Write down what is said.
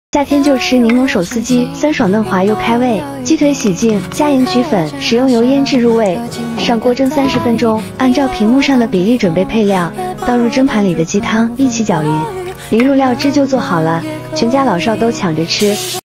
夏天就吃柠檬手撕鸡，酸爽嫩滑又开胃。鸡腿洗净，加盐焗粉，食用油腌制入味，上锅蒸30分钟。按照屏幕上的比例准备配料，倒入蒸盘里的鸡汤，一起搅匀，淋入料汁就做好了，全家老少都抢着吃。